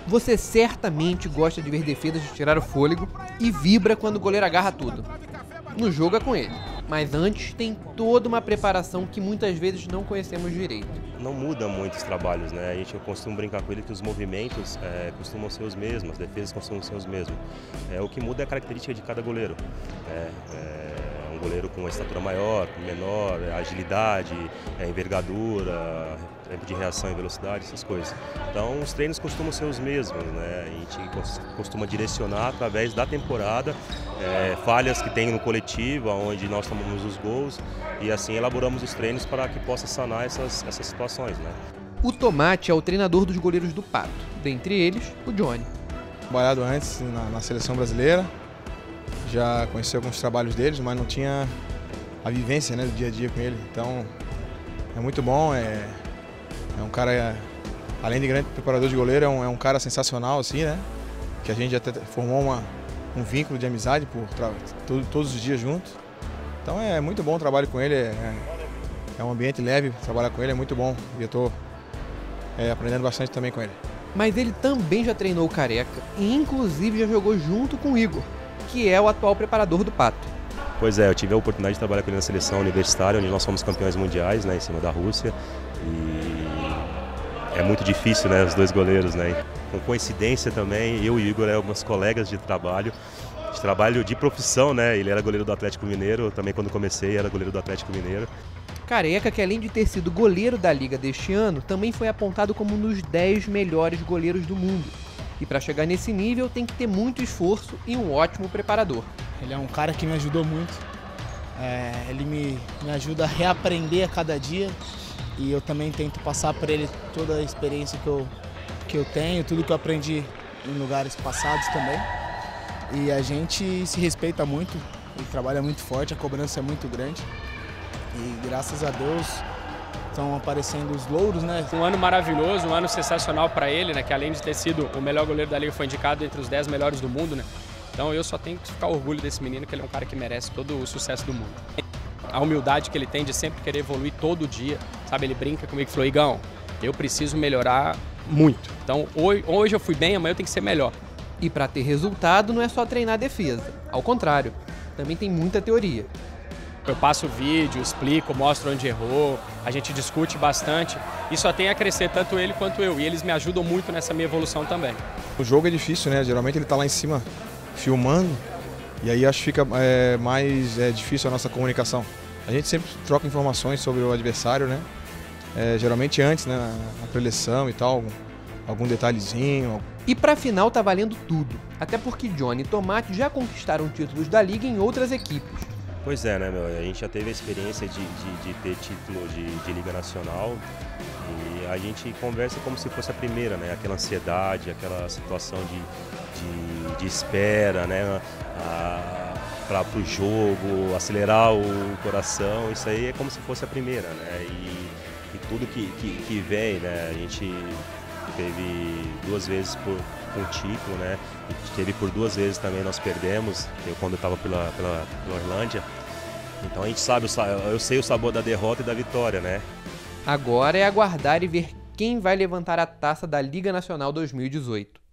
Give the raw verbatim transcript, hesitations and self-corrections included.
Você certamente gosta de ver defesas de tirar o fôlego e vibra quando o goleiro agarra tudo. No jogo é com ele, mas antes tem toda uma preparação que muitas vezes não conhecemos direito. Não muda muito os trabalhos, né? A gente costuma brincar com ele que os movimentos é, costumam ser os mesmos, as defesas costumam ser os mesmos. É, o que muda é a característica de cada goleiro. É, é um goleiro com uma estatura maior, menor, agilidade, é, envergadura, tempo de reação e velocidade, essas coisas. Então os treinos costumam ser os mesmos, né? A gente costuma direcionar através da temporada, é, falhas que tem no coletivo, onde nós tomamos os gols, e assim elaboramos os treinos para que possa sanar essas, essas situações, né? O Tomate é o treinador dos goleiros do Pato, dentre eles o Johnny. Trabalhado antes na, na seleção brasileira, já conheci alguns trabalhos deles, mas não tinha a vivência, né, do dia a dia com ele. Então é muito bom, é, é um cara, além de grande preparador de goleiro, é um, é um cara sensacional, assim, né? Que a gente até formou uma, um vínculo de amizade por todo, todos os dias juntos. Então é muito bom o trabalho com ele, é, é um ambiente leve, trabalhar com ele é muito bom e eu estou é, aprendendo bastante também com ele. Mas ele também já treinou o Careca e inclusive já jogou junto com o Igor, que é o atual preparador do Pato. Pois é, eu tive a oportunidade de trabalhar com ele na seleção universitária, onde nós fomos campeões mundiais, né, em cima da Rússia. E é muito difícil, né, os dois goleiros, né. Com coincidência também, eu e o Igor éramos colegas de trabalho, de trabalho de profissão, né. Ele era goleiro do Atlético Mineiro, também quando comecei era goleiro do Atlético Mineiro. Careca, que além de ter sido goleiro da Liga deste ano, também foi apontado como um dos dez melhores goleiros do mundo. E para chegar nesse nível tem que ter muito esforço e um ótimo preparador. Ele é um cara que me ajudou muito, é, ele me, me ajuda a reaprender a cada dia e eu também tento passar para ele toda a experiência que eu, que eu tenho, tudo que eu aprendi em lugares passados também. E a gente se respeita muito, ele trabalha muito forte, a cobrança é muito grande e graças a Deus estão aparecendo os louros, né? Um ano maravilhoso, um ano sensacional para ele, né? Que além de ter sido o melhor goleiro da Liga, foi indicado entre os dez melhores do mundo, né? Então eu só tenho que ficar orgulho desse menino, que ele é um cara que merece todo o sucesso do mundo. A humildade que ele tem de sempre querer evoluir todo dia, sabe? Ele brinca comigo e falou, Igão, eu preciso melhorar muito. Então hoje, hoje eu fui bem, amanhã eu tenho que ser melhor. E para ter resultado não é só treinar a defesa, ao contrário, também tem muita teoria. Eu passo o vídeo, explico, mostro onde errou, a gente discute bastante e só tem a crescer tanto ele quanto eu. E eles me ajudam muito nessa minha evolução também. O jogo é difícil, né? Geralmente ele está lá em cima filmando e aí acho que fica é, mais é, difícil a nossa comunicação. A gente sempre troca informações sobre o adversário, né? É, geralmente antes, né? Na preleção e tal, algum, algum detalhezinho. E para a final tá valendo tudo, até porque Johnny e Tomate já conquistaram títulos da Liga em outras equipes. Pois é, né, meu? A gente já teve a experiência de, de, de ter título de, de Liga Nacional e a gente conversa como se fosse a primeira, né? Aquela ansiedade, aquela situação de, de, de espera, né? Para o jogo, acelerar o coração, isso aí é como se fosse a primeira, né? E, e tudo que, que, que vem, né? A gente teve duas vezes por um título, né? E teve por duas vezes também nós perdemos, eu quando eu estava pela, pela, pela Orlândia. Então a gente sabe, eu sei o sabor da derrota e da vitória, né? Agora é aguardar e ver quem vai levantar a taça da Liga Nacional dois mil e dezoito.